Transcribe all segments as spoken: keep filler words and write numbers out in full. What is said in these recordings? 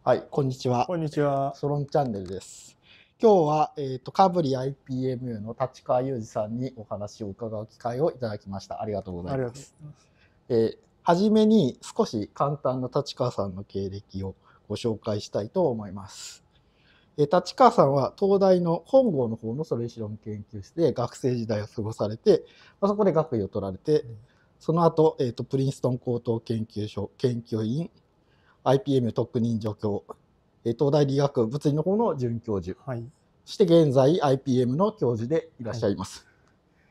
はい、こんにちは。 こんにちは。 ソロンチャンネルです。今日は、えーと、カブリ アイピーエムユー の立川裕二さんにお話を伺う機会をいただきました。ありがとうございます。えー、はじめに少し簡単な立川さんの経歴をご紹介したいと思います。えー、立川さんは東大の本郷の方のソリューション研究室で学生時代を過ごされて、まあ、そこで学位を取られて、その後、えーと、プリンストン高等研究所研究員、アイピーエム 特任助教、東大理学部物理の方の准教授、はい、そして現在 アイピーエム の教授でいらっしゃいます。はい、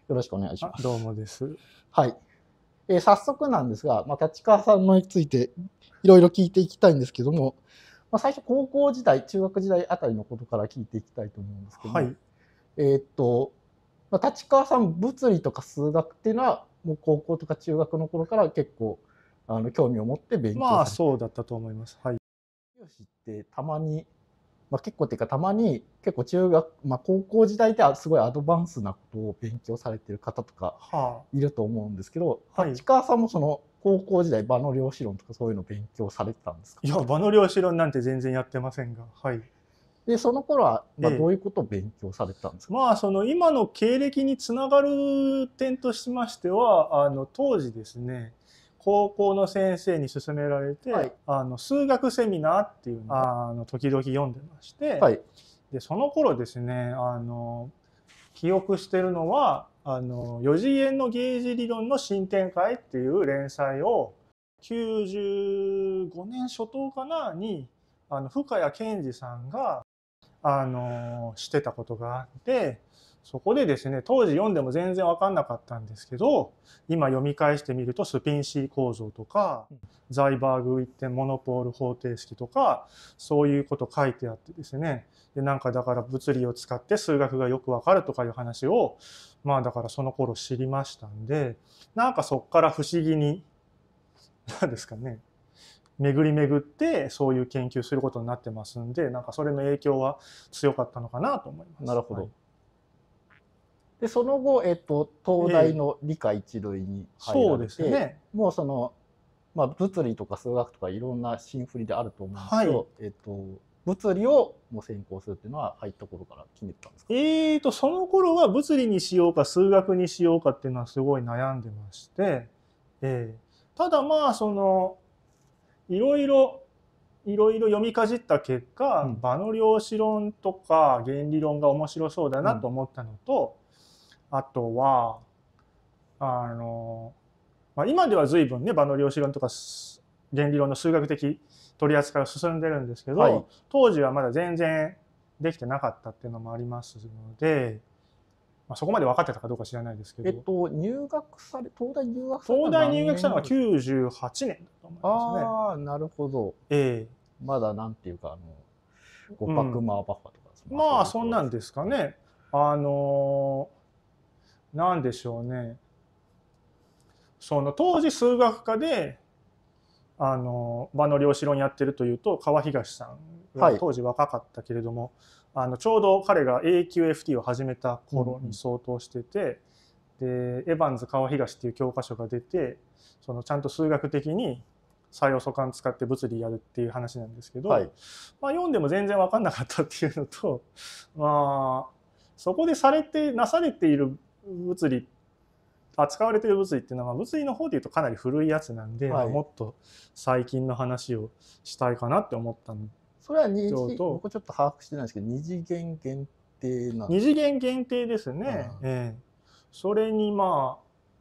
よろしくお願いします。 どうもです。 はい。えー、早速なんですが、まあ、立川さんのについていろいろ聞いていきたいんですけども、まあ、最初高校時代、中学時代あたりのことから聞いていきたいと思うんですけども、はい、えー、っと、まあ、立川さん物理とか数学っていうのはもう高校とか中学の頃から結構あの興味を持って勉強されて、 まあそうだったと思います。はい。 量子ってたまに、まあ、結構っていうかたまに結構中学、まあ、高校時代ですごいアドバンスなことを勉強されてる方とかいると思うんですけど、はあ、立川さんもその高校時代場の量子論とかそういうのを勉強されてたんですか？ いや、場の量子論なんて全然やってませんが、はい。 でその頃はまあどういうことを勉強されてたんですか？ ええ、まあその今の経歴につながる点としましては、あの当時ですね、高校の先生に勧められて、はい、あの数学セミナーっていうのをあの時々読んでまして、はい、でその頃ですね、あの記憶してるのはあのよ次元のゲージ理論の新展開っていう連載をきゅうじゅうごねん初頭かなにあの深谷健二さんがあのしてたことがあって、そこでですね、当時読んでも全然分かんなかったんですけど、今読み返してみるとスピンシー構造とか、ザイバーグ一点モノポール方程式とか、そういうこと書いてあってですね、でなんかだから物理を使って数学がよく分かるとかいう話を、まあだからその頃知りましたんで、なんかそこから不思議に、何ですかね、巡り巡ってそういう研究することになってますんで、なんかそれの影響は強かったのかなと思います。 なるほど。はい、でその後、えっと、東大の理科一類に入られて、えー、そうですね、もうその、まあ、物理とか数学とかいろんな新振りであると思うんですけど、はい、えっと、物理をもう専攻するっていうのは入った頃から決めてたんですか？ えーと、その頃は物理にしようか数学にしようかっていうのはすごい悩んでまして、えー、ただまあそのいろいろいろいろ読みかじった結果、うん、場の量子論とか原理論が面白そうだなと思ったのと、うん、あとはあの、まあ、今では随分ね場の量子論とか原理論の数学的取り扱いが進んでるんですけど、はい、当時はまだ全然できてなかったっていうのもありますので、まあ、そこまで分かってたかどうか知らないですけど、 えっと、入学され東大入学されたのは東大入学したのはきゅうじゅうはちねんだと思いますね。 ああ、なるほど。ええ、まだなんていうかあのゴパクマーバッファとか、 うん、まあそんなんですかね。あのなんでしょうね。その当時数学科であの場の量子論やってるというと川東さんが当時若かったけれども、はい、あのちょうど彼が エーキューエフティー を始めた頃に相当してて、うんうん、でエヴァンズ川東っていう教科書が出て、そのちゃんと数学的に作用素管使って物理やるっていう話なんですけど、はい、まあ、読んでも全然分かんなかったっていうのと、まあ、そこでされてなされている物理扱われている物理っていうのは物理の方でいうとかなり古いやつなんで、はい、もっと最近の話をしたいかなって思ったのと、 それは二次僕ちょっと把握してないんですけど二次元限定なんですか？ 二次元限定ですね。ええ、それにま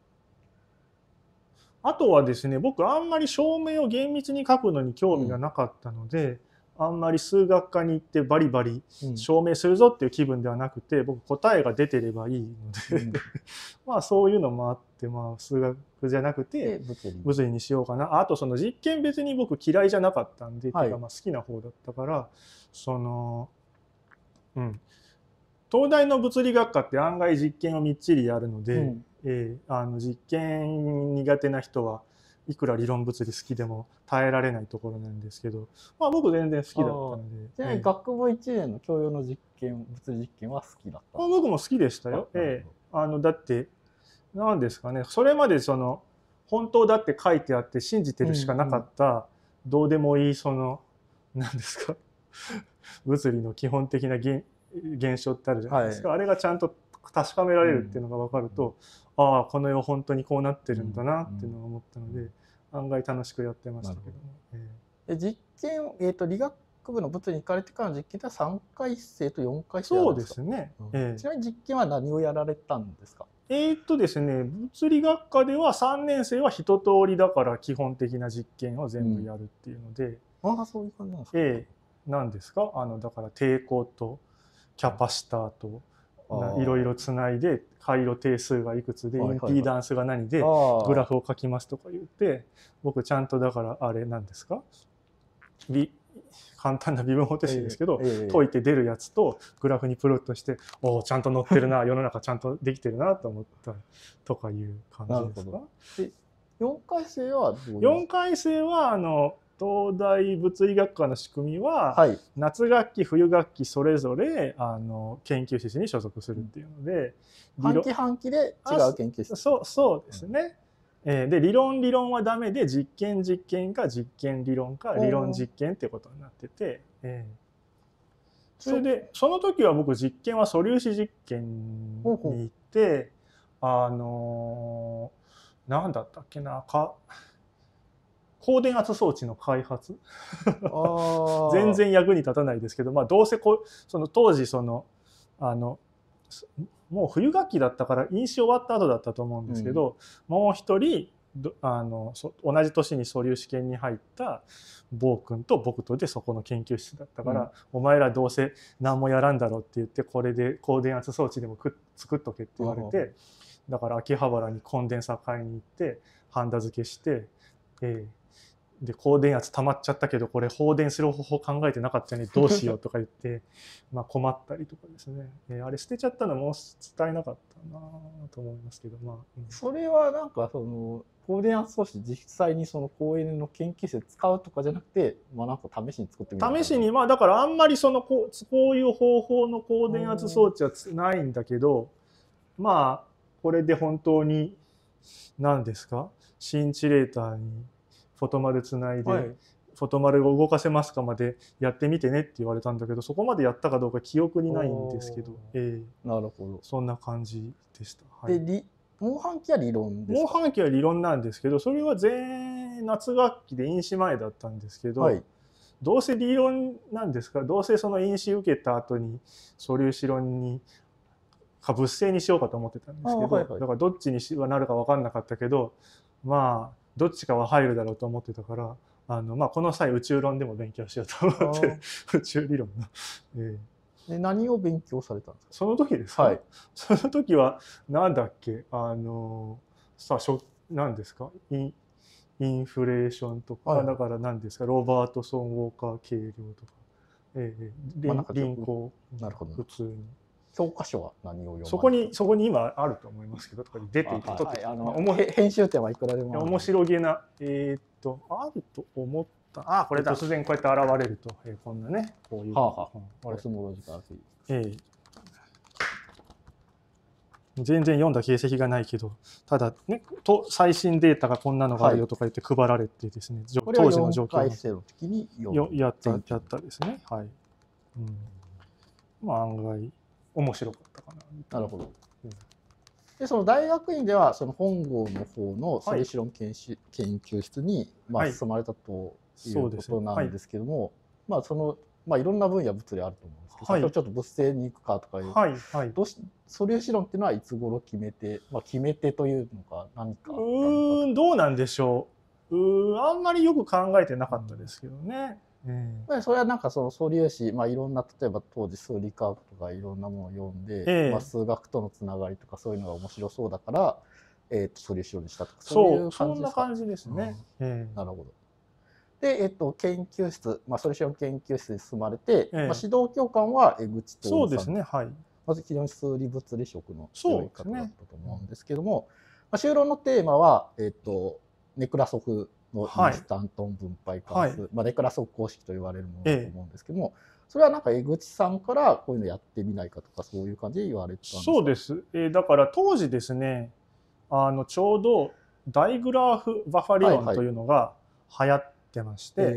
ああとはですね、僕あんまり証明を厳密に書くのに興味がなかったので、うん、あんまり数学科に行ってバリバリ証明するぞっていう気分ではなくて、僕答えが出てればいいので、うん、まあそういうのもあって、まあ数学じゃなくて物理にしようかな。あとその実験別に僕嫌いじゃなかったんで、はい、てかまあ好きな方だったから、その、うん。東大の物理学科って案外実験をみっちりやるので、うん、えー、あの実験苦手な人はいくら理論物理好きでも耐えられないところなんですけど、まあ、僕全然好きだったので。 ちなみに学部いちねんの教養の実験物理実験は好きだった？ 僕も好きでしたよ。えー、あのだって何ですかね、それまでその本当だって書いてあって信じてるしかなかった、うんうん、どうでもいいその何ですか物理の基本的な現現象ってあるじゃないですか、はい、あれがちゃんと確かめられるっていうのが分かると、うん、ああこの世本当にこうなってるんだなっていうのを思ったので、うん、案外楽しくやってましたけども、えー、実験、えーと、理学部の物理に行かれてからの実験ではさんかい生とよんかい生そうですね、 うんえー、ちなみに実験は何をやられたんですか？ えーっとですね、物理学科ではさんねん生は一通りだから基本的な実験を全部やるっていうので、 うん、ああそういう感じなんですか？ えー、なんですかあのだから抵抗とキャパシターといろいろつないで回路定数がいくつでインピーダンスが何でグラフを書きますとか言って僕ちゃんとだからあれなんですか簡単な微分方程式ですけど、えーえー、解いて出るやつとグラフにプロットしておおちゃんと載ってるな世の中ちゃんとできてるなと思ったとかいう感じですか。 でよんかい生はどういうよんかい生はあの東大物理学科の仕組みは、はい、夏学期冬学期それぞれあの研究室に所属するっていうので、 うん、半期半期で違う研究室。 そうそうですね、うん、えー、で理論理論はダメで実験実験か実験理論か理論実験っていうことになってて、えー、それでその時は僕実験は素粒子実験に行ってあのー、なんだったっけなか高電圧装置の開発全然役に立たないですけど、まあ、どうせこその当時そのあのもう冬学期だったから飲酒終わった後だったと思うんですけど、うん、もう一人あの同じ年に素粒子研に入った坊君と僕とでそこの研究室だったから、うん、お前らどうせ何もやらんだろうって言ってこれで高電圧装置でも作っとけって言われて、うん、だから秋葉原にコンデンサー買いに行ってハンダ付けして、えーで高電圧溜まっちゃったけどこれ放電する方法考えてなかったねどうしようとか言ってまあ困ったりとかですね、えー、あれ捨てちゃったのも伝えなかったなと思いますけど、まあうん、それはなんかその高電圧装置実際にその公園の研究室で使うとかじゃなくて、まあ、なんか試しに作ってみる試しにまあだからあんまりそのこう、こういう方法の高電圧装置はないんだけどまあこれで本当に何ですかシンチレーターにフォトマルつないで、はい、フォトマルを動かせますかまでやってみてねって言われたんだけどそこまでやったかどうか記憶にないんですけど、えー、なるほどそんな感じでした。 はい、でモンハン期は理論ですか？ モンハン期は理論なんですけどそれは全夏学期で飲酒前だったんですけど、はい、どうせ理論なんですかどうせその飲酒受けた後に素粒子論にか物性にしようかと思ってたんですけど、はいはい、だからどっちにはなるか分かんなかったけどまあどっちかは入るだろうと思ってたからあの、まあ、この際宇宙論でも勉強しようと思って宇宙理論の、えー、で何を勉強されたんですか？ その時ですか、はい、その時はなんだっけあのさあしょ何ですかインインフレーションとか、はい、だから何ですかロバートソン・ウォーカー計量とか、えー、まあ、輪行普通に。 教科書は何を読む？ そこにそこに今あると思いますけどとかに出ていると、 はいあの編集点はいくらでもある。 面白げなえー、っとあると思ったあこれだ突然こうやって現れると、えー、こんなねこういう、はあはあ、 コスモロジカルフィジックス、えー、全然読んだ形跡がないけどただねと最新データがこんなのがあるよとか言って配られてですね、はい、当時の状況をやってやったですねはい、うん、まあ案外面白かったかな。 なるほど。うん、でその大学院ではその本郷の方の素粒子論研究、はい、研究室にまあ進まれたということなんですけども、はい、まあそのまあいろんな分野物理あると思うんですけど、はい、先ほどちょっと物性に行くかとかいう、はいはい、どうし素粒子論っていうのはいつ頃決めて、まあ決めてというのか何か。 うーんどうなんでしょう。うーんあんまりよく考えてなかったですけどね。 うん、それはなんかその素粒子、まあ、いろんな例えば当時数理科学とかいろんなものを読んで、ええまあ、数学とのつながりとかそういうのが面白そうだから、えー、と素粒子論にしたとかそういう感じですか？ そんな感じですね。 うんええ、なるほど。で、えっと、研究室、まあ、素粒子論研究室に進まれて、ええまあ、指導教官は江口徹さん。 そうですね、はい。 まず非常に数理物理職の強い方だったと思うんですけども、ねまあ、修論のテーマは、えっと、ネクラソフのインスタントン分配関数、はいまあ、ネクラソフ公式と言われるものだと思うんですけども、ええ、それはなんか江口さんからこういうのやってみないかとかそういう感じで言われてたんですか？ そうです、えー、だから当時ですねあのちょうどダイグラフ・バッファ理論というのが流行ってまして、はいはいえ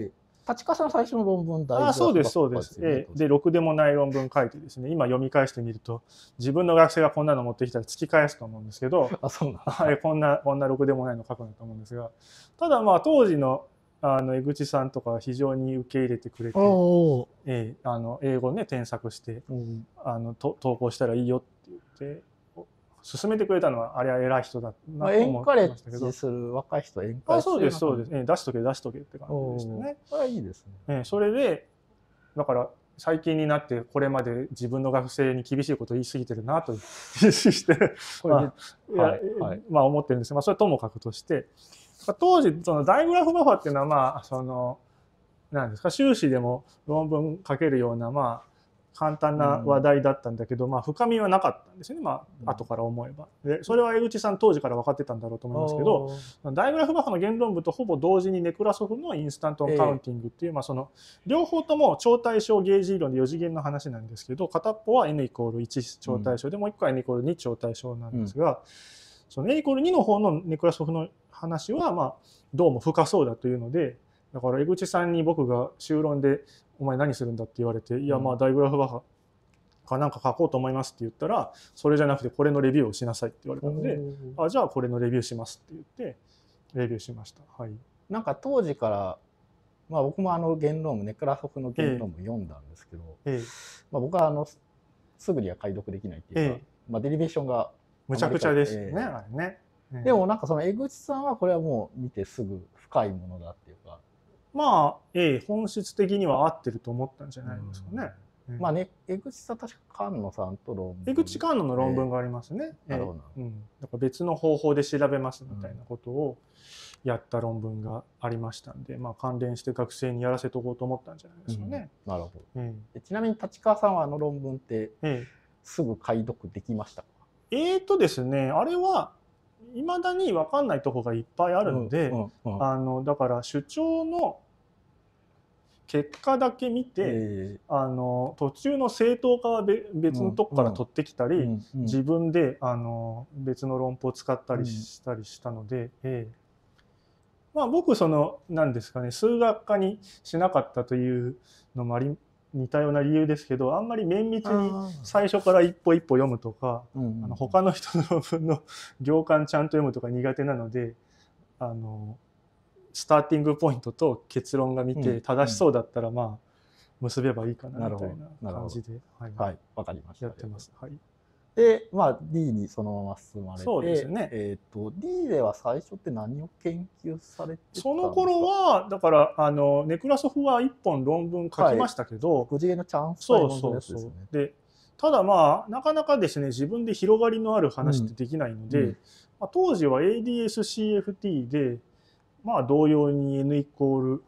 立川さんの最初の論文大あそうです、そうです。えで、ろくでもない論文書いてですね、今読み返してみると、自分の学生がこんなの持ってきたら突き返すと思うんですけど、 あ、そうなんはい、こんな、こんなろくでもないの書くんだと思うんですが、ただまあ当時の、あの江口さんとか非常に受け入れてくれて、えー、あの英語ね添削して、うん、あのと投稿したらいいよって言って勧めてくれたのはあれは偉い人だなと思ってましたけど、エンカレッジする若い人はエンカレッジあそうですそうです、えー、出しとけ出しとけって感じでしたね。 あいいですね、 えー、それでだから最近になってこれまで自分の学生に厳しいことを言い過ぎてるなと意識してまあ、はいはい、まあ思ってるんですが、まあ、それともかくとして。当時そのダイグラフバッファっていうのはまあその何ですか修士でも論文書けるようなまあ簡単な話題だったんだけど、うん、まあ深みはなかったんですよね、まあ後から思えば。でそれは江口さん当時から分かってたんだろうと思いますけど、ダイグラフバッファの原論文とほぼ同時にネクラソフのインスタントカウンティングっていう、えー、まあその両方とも超対称ゲージ理論でよ次元の話なんですけど、片っぽは N イコールいち超対称で、うん、もう一個は N イコールに超対称なんですが、うん、その N イコールにの方のネクラソフの話はまあどうも深そうだというので、だから江口さんに僕が修論で「お前何するんだ?」って言われて「いやまあダイグラフバッファかなんか書こうと思います」って言ったら「それじゃなくてこれのレビューをしなさい」って言われたので「あじゃあこれのレビューします」って言ってレビューしました。はい、 なんか当時から、まあ、僕もあの原論文ネクラソフの原論文読んだんですけど、ええまあ、僕はあのすぐには解読できないっていうか、ええまあ、デリベーションがむちゃくちゃですね、えー、あれね。 でもなんかその江口さんはこれはもう見てすぐ深いものだっていうか、 まあ、ええ、本質的には合ってると思ったんじゃないですかね。 うん、まあね、江口さん確か菅野さんと論文。 江口菅野の論文がありますね。えー、なるほど。うん。だから別の方法で調べますみたいなことをやった論文がありましたんで、まあ関連して学生にやらせとこうと思ったんじゃないですかね。 うん、なるほど。えー、ちなみに立川さんはあの論文って、 えー、 すぐ解読できましたか？ えーとですね、あれはいまだに分かんないところがいっぱいあるので、うんうんうん、あのだから主張の結果だけ見て、えー、あの途中の正当化は別のとこから取ってきたり、うんうん、自分であの別の論法を使ったりしたりしたので、うんえーまあ、僕その何ですかね数学科にしなかったというのもあり似たような理由ですけど、あんまり綿密に最初から一歩一歩読むとか、あの他の人の論文の行間ちゃんと読むとか苦手なので、あのスターティングポイントと結論が見て正しそうだったらまあ結べばいいかなみたいな感じで、 はい、はい、わかりました。 やってます。はい。 で、まあ ディー にそのまま進まれて、 そうですね。 えっと ディー では最初って何を研究されてたんですか？ その頃はだからあのネクラソフは一本論文書きましたけど、 ご次元のチャンスそうそうそう。で、ただまあなかなかですね自分で広がりのある話ってできないので、うんうんまあ、当時は エーディーエスシーエフティー でまあ同様に N イコール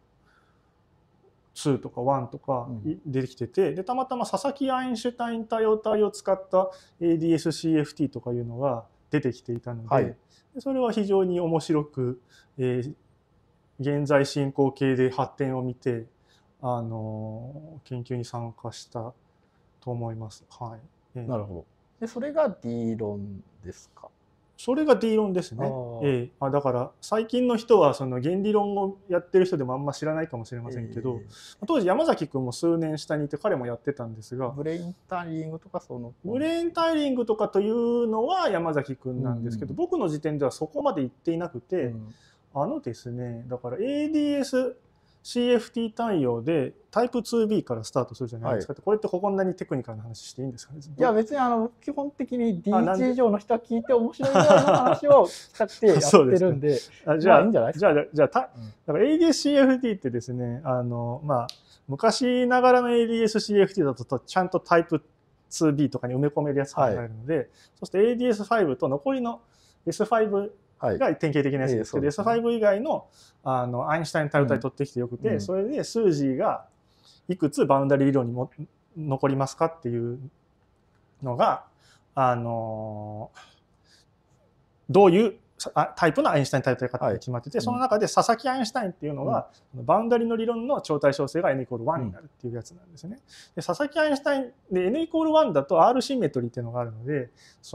ツーとかワンとか出てきてて、でたまたま佐々木アインシュタイン多様体を使った エーディーエスシーエフティー とかいうのが出てきていたので、はい、それは非常に面白く、えー、現在進行形で発展を見て、あのー、研究に参加したと思います。はい。 なるほど。でそれが D 論ですか？ それが D 論ですね。ええ、あだから最近の人はその原理論をやってる人でもあんま知らないかもしれませんけど、えー、当時山崎君も数年下にいて彼もやってたんですが、 ブレインタイリングとかそのブレインタイリングとかというのは山崎君なんですけど、うん、僕の時点ではそこまで行っていなくて、うん、あのですねだから エーディーエスシーエフティー 対応でタイプ ツービー からスタートするじゃないですか、はい、これってこんなにテクニカルな話していいんですかね？ いや別にあの基本的に ディーワン 以上の人は聞いて面白いぐらいの話を聞きたくてやってるんであじゃあいいんじゃないですか？じゃあじゃあただから エーディーエスシーエフティー ってですねあのまあ昔ながらの エーディーエスシーエフティー だとちゃんとタイプ ツービー とかに埋め込めるやつが入るので、はい、そして エーディーエスファイブ と残りの エスファイブが典型的なやつですけど、はい、エスファイブ 以外 の, あのアインシュタイン多様体取ってきてよくて、うん、それでスージーがいくつバウンダリー理論にも残りますかっていうのがあのどういうタイプのアインシュタイン多様体かって決まってて、はい、その中で佐々木アインシュタインっていうのが、うん、バウンダリーの理論の超対称性が N イコールワンになるっていうやつなんですね。で佐々木アインシュタインで N イコールワンだと R シンメトリーっていうのがあるのでその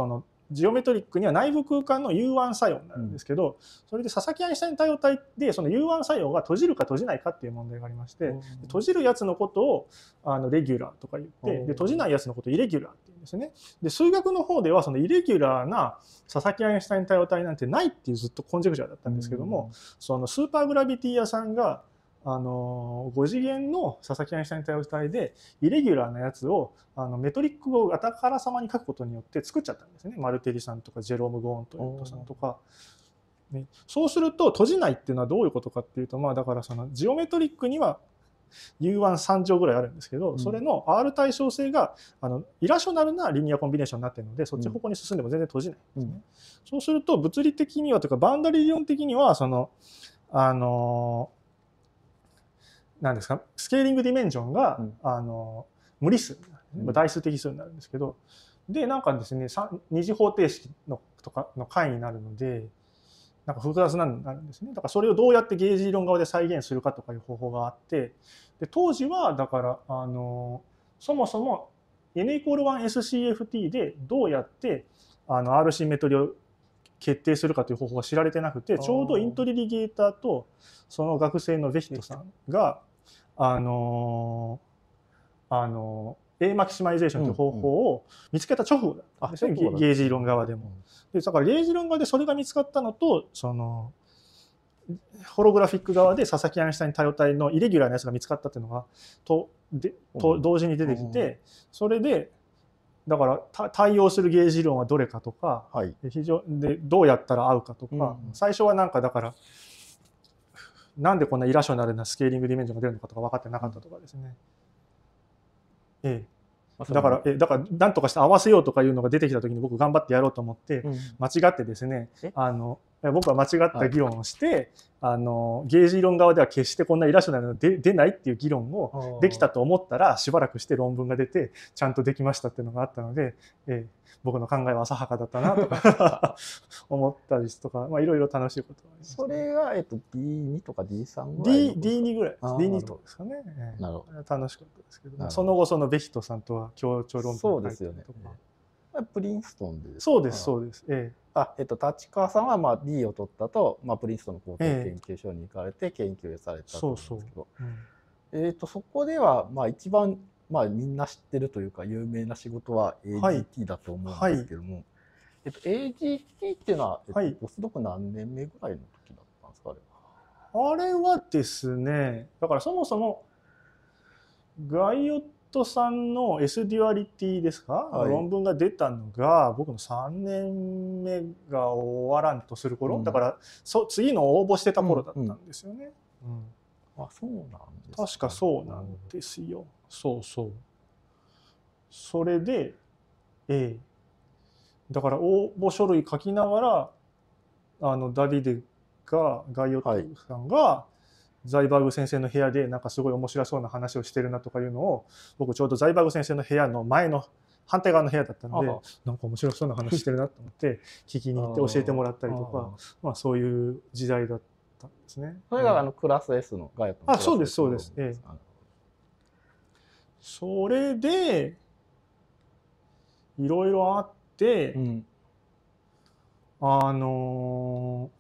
ジオメトリックには内部空間の有腕作用になるんですけど、うん、それで佐々木アインシュタイン多様体でその有腕作用が閉じるか閉じないかっていう問題がありまして、うん、閉じるやつのことをあのレギュラーとか言って、で閉じないやつのことをイレギュラーって言うんですね。で数学の方ではそのイレギュラーな佐々木アインシュタイン多様体なんてないっていうずっとコンジェクチャーだったんですけども、うん、そのスーパーグラビティ屋さんがあのご次元の佐々木アインシュタイン多様体でイレギュラーなやつをあのメトリックをあからさまに書くことによって作っちゃったんですね。マルテリさんとかジェローム・ゴーントレットさんとか、ね、そうすると閉じないっていうのはどういうことかっていうと、まあ、だからそのジオメトリックには ユーワンさん 乗ぐらいあるんですけど、それの R 対称性があのイラショナルなリニアコンビネーションになっているので、そっち方向に進んでも全然閉じないんですね。うん、そうすると物理的にはというかバウンダリー理論的にはそのあのなんですか、スケーリングディメンジョンが、うん、あの無理数、代数的数になるんですけど、でなんかですね二次方程式のとかの解になるのでなんか複雑なのになるんですね。だからそれをどうやってゲージ理論側で再現するかとかいう方法があって、で当時はだからあのそもそも エヌイコールワンエスシーエフティー でどうやってあの R シンメトリを決定するかという方法が知られてなくて、ちょうどイントリリゲーターとその学生のベヒトさんがあのあの A マキシマイゼーションという方法を見つけた直後だったんですね、うんうん、ゲージ理論側でも。でだからゲージ理論側でそれが見つかったのと、そのホログラフィック側で佐々木アインシュタイン多様体のイレギュラーなやつが見つかったっていうのがとでと同時に出てきて、それでだから対応するゲージ理論はどれかとか、はい、非常でどうやったら合うかとか、うん、最初はなんかだからなんでこんなイラショナルなスケーリングディメンジョンが出るのかとか分かってなかったとかですね。ええ、だからえだから何とかして合わせようとかいうのが出てきた時に僕頑張ってやろうと思って、うん、間違ってですね、あの僕は間違った議論をして、はい、あのゲージ理論側では決してこんなイラショナルなの出出ないっていう議論をできたと思ったらしばらくして論文が出てちゃんとできましたっていうのがあったので、ええ、僕の考えは浅はかだったなとか思ったりとか、まあいろいろ楽しいことがあります、ね。 それが、えっと、ディーに とか ディースリー ぐらいディーに ぐらいです。ディーに とかですかね。なるほど。楽しかったですけど、その後そのベヒトさんとは協調論文を書いたりとか。 プリンストンでですか？ そうですそうです。ええ、 あ、えっと立川さんはまあ D を取ったと、まあプリンストンの高等研究所に行かれて研究されたと思うんですけど、そうそう、うん、えっとそこではまあ一番まあみんな知ってるというか有名な仕事は エージーティー だと思うんですけども、はいはい、えっと エージーティー っていうのは、えっとはい、ポスドク何年目ぐらいの時だったんですか？ あれはですね、だからそもそもガイオットさんの S デュアリティですか、はい、論文が出たのが僕のさんねんめが終わらんとする頃、うん、だからそ次の応募してた頃だったんですよね。うんうんうん、あ、そうなんですか、ね、 確かそうなんですよ。そうそう。それで、ええ、だから応募書類書きながらあのダビデがガイオットさんが、はい、ザイバーグ先生の部屋でなんかすごい面白そうな話をしてるなとかいうのを僕ちょうどザイバーグ先生の部屋の前の反対側の部屋だったのでなんか面白そうな話してるなと思って聞きに行って教えてもらったりとかまあそういう時代だったんですね。 それがあのクラス S のガイオットのクラス S の。 あ、そうですそうです。ええ、それでいろいろあって、うん、あの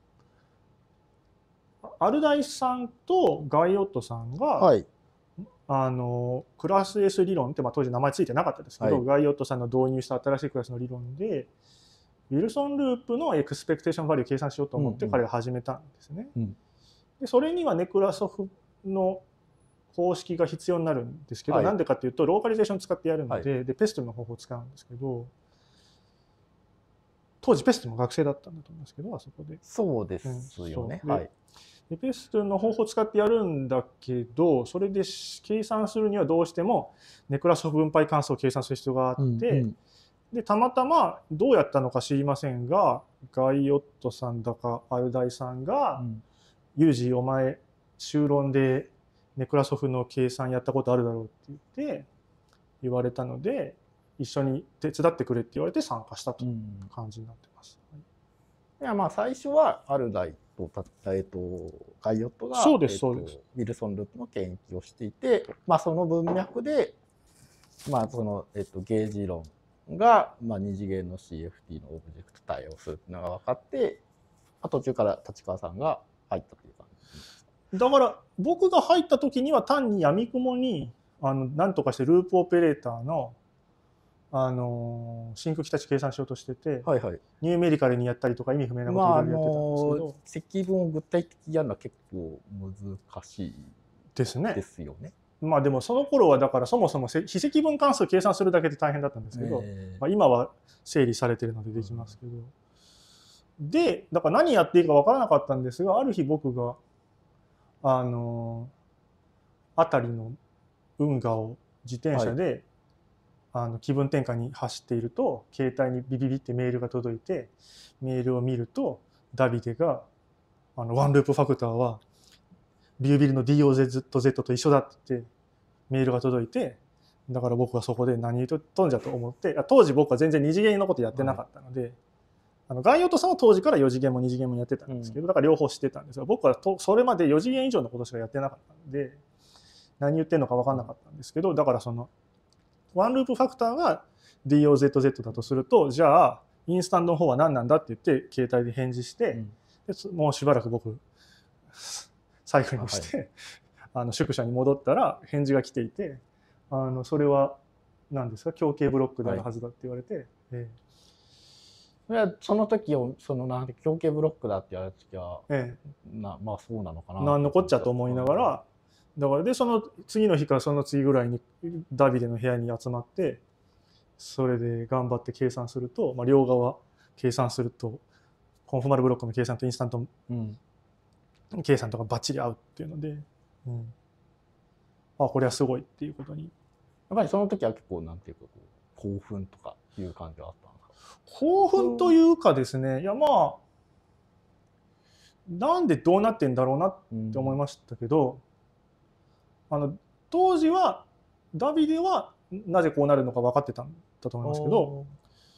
アルダイさんとガイオットさんが、はい、あのクラス S 理論って、まあ、当時名前ついてなかったですけど、はい、ガイオットさんの導入した新しいクラスの理論でウィルソンループのエクスペクテーションバリューを計算しようと思って彼が始めたんですね。うんうん、でそれにはネクラソフの方式が必要になるんですけど、はい、なんでかっていうとローカリゼーション使ってやるので、はい、でペストルの方法を使うんですけど、当時ペストルの学生だったんだと思うんですけど、あそこで。 そうですよね。 うん、はい。でペストルの方法を使ってやるんだけど、それで計算するにはどうしてもネクラソフ分配関数を計算する必要があって、うんうん、でたまたまどうやったのか知りませんが、ガイオットさんだかアルダイさんが、うん、ユージお前修論でネクラソフの計算やったことあるだろうって言って言われたので、一緒に手伝ってくれって言われて参加したという感じになってます。うん、 いやまあ最初はアルダイと、えっと、ガイオットがそうですそうです、 ウィルソンループの研究をしていて、まあ、その文脈で、まあそのえっと、ゲージ論が、まあ、二次元の シーエフティー のオブジェクト対応するっていうのが分かって、途中から立川さんが入ったという感じ。 だから僕が入った時には単に闇雲にあの何とかしてループオペレーターのあの真空期待値計算しようとしてて、 はいはい、 ニューメリカルにやったりとか意味不明なことをいろいろやってたんですけど、まあ、 積分を具体的にやるのは結構難しいですね。 ですよね。 まあでもその頃はだからそもそも非積分関数を計算するだけで大変だったんですけど、えーまあ、今は整理されてるのでできますけど、うん、でだから何やっていいか分からなかったんですが、ある日僕があの辺りの運河を自転車で、はい、あの気分転換に走っていると携帯にビビビってメールが届いて、メールを見るとダビデがあのワンループファクターはビュービルの ディーオーゼットゼット と一緒だって言ってメールが届いて、だから僕はそこで何言うとんじゃと思って、当時僕は全然二次元のことやってなかったので、はい、あの概要とさんは当時からよ次元もに次元もやってたんですけど、だから両方知ってたんですが、僕はとそれまでよ次元以上のことしかやってなかったので何言ってるのか分からなかったんですけど、だからそのワンループファクターが ディーオーゼットゼット だとすると、じゃあインスタントの方は何なんだって言って携帯で返事して、うん、でもうしばらく僕サイクルにして、はい、あの宿舎に戻ったら返事が来ていて、あのそれは何ですか強形ブロックであるはずだって言われて、はい、ええ、その時をそのなんて強形ブロックだって言われた時は、ええ、なまあそうなのかな何のこっちゃと思いながら、だからでその次の日からその次ぐらいにダビデの部屋に集まって、それで頑張って計算すると、まあ、両側計算するとコンフォーマルブロックの計算とインスタント、うん計算とかバッチリ合うっていうので、うん、あこれはすごいっていうことに。 やっぱりその時は結構なんていうかこう興奮とかいう感じはあったんですか？ 興奮というかですね、いやまあなんでどうなってんだろうなって思いましたけど、うん、あの当時はダビデはなぜこうなるのか分かってたんだと思いますけど、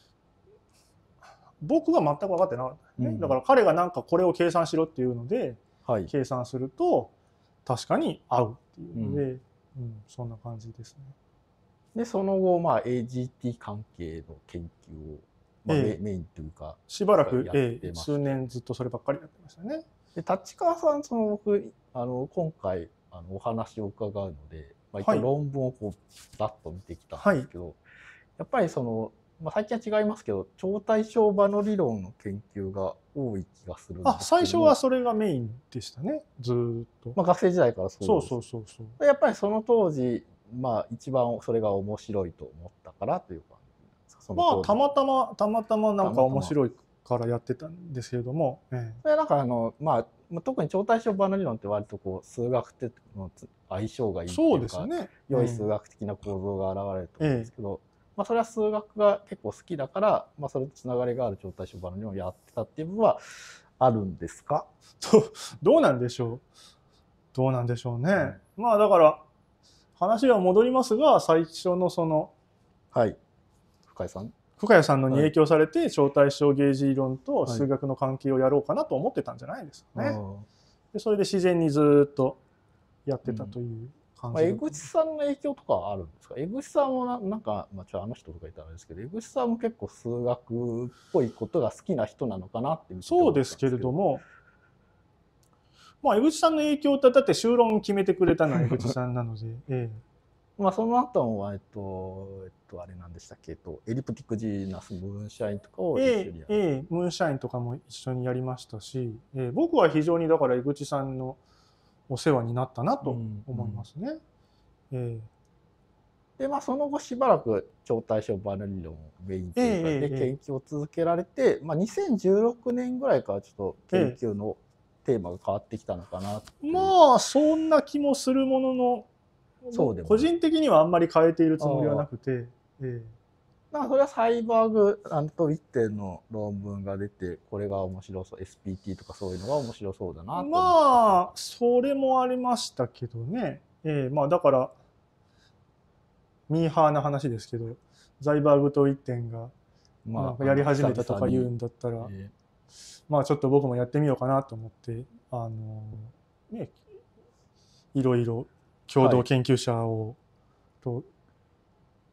僕は全く分かってなかったね、うん、だから彼がなんかこれを計算しろっていうので、はい、計算すると確かに合うっていうので、うんうん、そんな感じですね。 でその後、まあ、エージーティー 関係の研究を、まあええ、メインというかしばらく、ええ、数年ずっとそればっかりやってましたね。 で立川さんその僕あの今回あのお話を伺うので、まあ、一応論文をこうざっと見てきたんですけど、はい、やっぱりそのまあ、最近は違いますけど超対称場の理論の研究が多い気がするんですけど。 あ最初はそれがメインでしたねずっと、 まあ、学生時代からそうです。 そうそうそうそうやっぱりその当時、まあ、一番それが面白いと思ったからというかまあたまたまたまたまなんか面白いからやってたんですけれども、ええ、なんかあの、まあ、特に超対称場の理論って割とこう数学的の相性がいいっていうか、そうですね、良い数学的な構造が現れると思うんですけど、ええまあ、それは数学が結構好きだから、まあ、それとつながりがある超対称場の理論をやってたっていう部分はあるんですか？ どうなんでしょうどうなんでしょうね、うん、まあだから話は戻りますが、最初のそのはい深谷さん深谷さんのに影響されて超対称ゲージ理論と数学の関係をやろうかなと思ってたんじゃないですかね、はい、でそれで自然にずっとやってたという、うんまあ、江口さんの影響とかはあるんですか？江口さんもななんか、まあ、ちょあの人とかいたらあれですけど、江口さんも結構数学っぽいことが好きな人なのかなっていう。 そうですけれども、まあ、江口さんの影響ってだって修論決めてくれたのは江口さんなので、ええ、 まあその後はえっとえっとあれなんでしたっけ、えっとエリプティックジーナスムーンシャインとかを一緒にやる、 ええええ、ムーンシャインとかも一緒にやりましたし、ええ、僕は非常にだから江口さんのお世話になったなと思いますね。うんうんええ、でまあその後しばらく超対称場の理論をメインというかで研究を続けられて、ええまあ、にせんじゅうろくねんぐらいからちょっと研究のテーマが変わってきたのかなって、 ええ、まあそんな気もするものの、そうでも個人的にはあんまり変えているつもりはなくて、ええ、 なんかそれはサイバーグといってんの論文が出て、これが面白そう、エスピーティー とかそういうのが面白そうだなと思って。 まあそれもありましたけどね、ええ、まあだからミーハーな話ですけど、ザイバーグといってんがなんかやり始めたとか言うんだったら、えー、まあちょっと僕もやってみようかなと思って、あのね、いろいろ共同研究者を、はい、と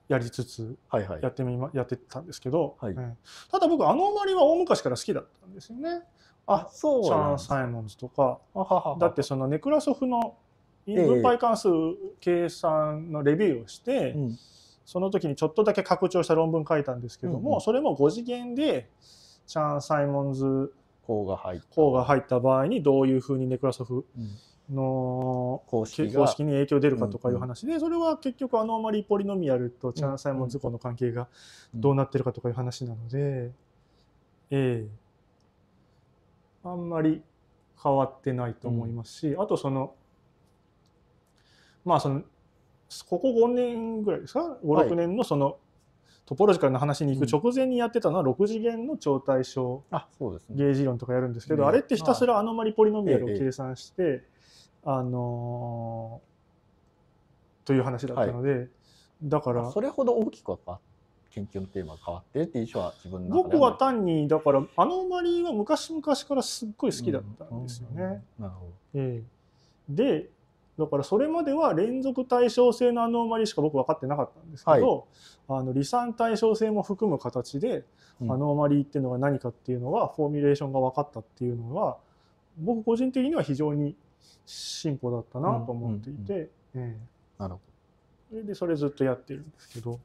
やりつつやってみ、ま、やってたんですけど、 はい、 えー、ただ僕アノーマリは大昔から好きだったんですよね。 あ、そうチャン・サイモンズとか。だってそのネクラソフの分配関数計算のレビューをして、えーうん、その時にちょっとだけ拡張した論文書いたんですけども、うんうん、それもご次元でチャン・サイモンズ項が入った場合にどういうふうにネクラソフの公式に影響出るかとかいう話で、それは結局アノーマリーポリノミアルとチャン・サイモンズ項の関係がどうなってるかとかいう話なので、ええあんまり変わってないと思いますし、あとそのまあそのここごねんぐらいですか、ご、ろくねんのそのトポロジカルな話に行く直前にやってたのはろく次元の超対称ゲージ論とかやるんですけど、あれってひたすらアノマリポリノミアルを計算して、あのという話だったので、だからそれほど大きくは研究のテーマが変わってるっていう印象は自分の僕は単にだからアノマリは昔々からすっごい好きだったんですよね。でだからそれまでは連続対称性のアノーマリしか僕分かってなかったんですけど、はい、あの離散対称性も含む形でアノーマリっていうのが何かっていうのがフォーミュレーションが分かったっていうのは僕個人的には非常に進歩だったなと思っていて、 なるほど。でそれずっとやってるんですけど。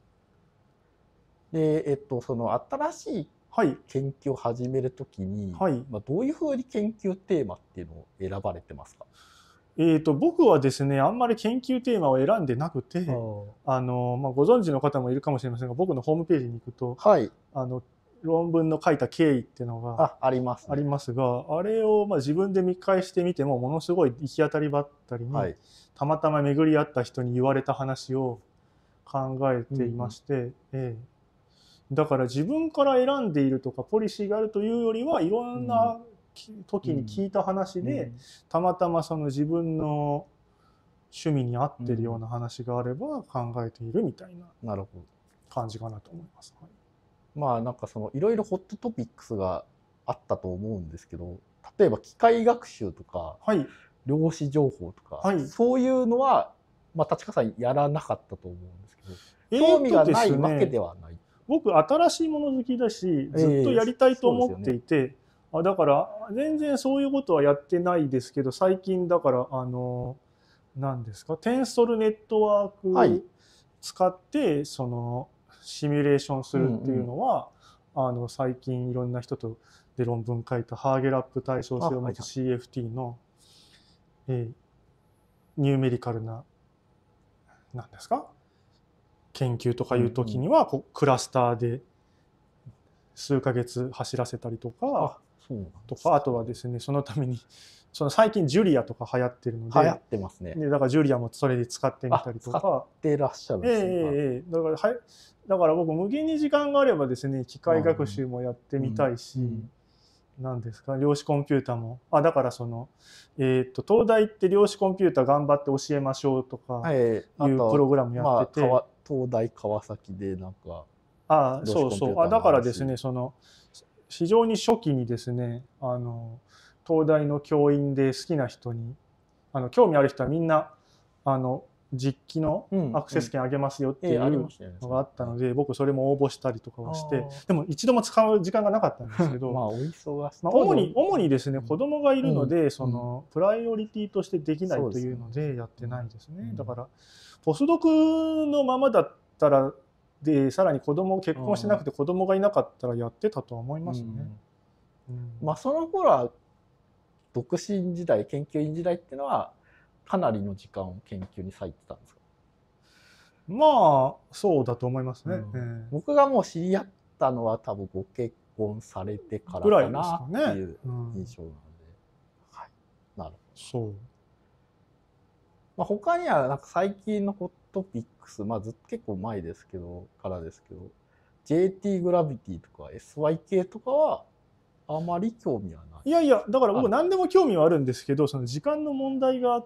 でえっとその新しい研究を始めるときに、はい、まあどういうふうに研究テーマっていうのを選ばれてますか？ えーと僕はですね、あんまり研究テーマを選んでなくて、あの、まあ、ご存知の方もいるかもしれませんが、僕のホームページに行くと、はい、あの論文の書いた経緯っていうのがあ, あ, ります、ね、 ありますが、あれをまあ自分で見返してみても、ものすごい行き当たりばったりに、はい、たまたま巡り合った人に言われた話を考えていまして、うんうんえー、だから自分から選んでいるとか、ポリシーがあるというよりは、いろんな、うん時に聞いた話で、うん、たまたまその自分の趣味に合ってるような話があれば考えているみたいな感じかなと思います。はい、 まあなんかそのいろいろホットトピックスがあったと思うんですけど、例えば機械学習とか、はい、量子情報とか、はい、そういうのは、まあ、立川さんやらなかったと思うんですけど、興味がないわけではない。 僕新しいもの好きだし、ずっとやりたいと思っていて、えーあだから全然そういうことはやってないですけど、最近だからあの何ですか、テンソルネットワーク使ってそのシミュレーションするっていうのは、うんうん、あの最近いろんな人とで論文書いたハーゲラップ対称性を持つ シーエフティー の、えー、ニューメリカルな何ですか研究とかいう時には、こうクラスターで数ヶ月走らせたりとか。とかあとはですね、そのためにその最近ジュリアとか流行ってるので、 流行ってますね。 でだからジュリアもそれで使ってみたりとか、 使ってらっしゃるんですね。 ええだからはいだから僕無限に時間があればですね、機械学習もやってみたいし、うんうん、なんですか量子コンピューターもあだからそのえっ、ー、と東大って量子コンピューター頑張って教えましょうとかいうプログラムやってて、 まあ、東大川崎でなんかあそうそうあだからですねその非常に初期にですね、あの東大の教員で好きな人にあの興味ある人はみんなあの実機のアクセス権あげますよっていうのがあったので、僕それも応募したりとかをして、でも一度も使う時間がなかったんですけどまあお忙しい、 まあ主に主にですね子供がいるので、そのプライオリティとしてできないというのでやってないですね。だからポスドクのままだったらでさらに子供結婚してなくて子供がいなかったらやってたとは思いますね。 うんうん、まあその頃は独身時代研究員時代っていうのはかなりの時間を研究に割いてたんですか？ まあそうだと思いますね。うんえー、僕がもう知り合ったのは多分ご結婚されてからかなっていう印象なので、はい、なるほど。そう。まあ他にはなんか最近のホットピックス、まあずっと結構前ですけどからですけど、ジェーティー グラビティとか エスワイ 系とかはあまり興味はない。 いやいやだから僕何でも興味はあるんですけど、その時間の問題があって。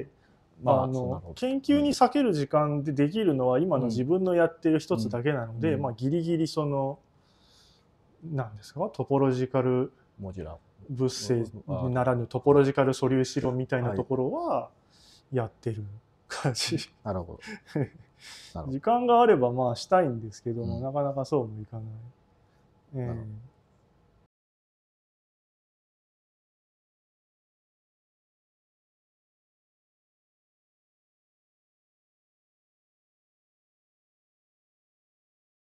まあ、あの研究に割ける時間でできるのは今の自分のやってる一つだけなので、うんうん、まあギリギリその何ですかトポロジカルモジュラー物性ならぬトポロジカル素粒子論みたいなところはやってる感じ。 なるほど。 時間があればまあしたいんですけども、うん、なかなかそうもいかない。えー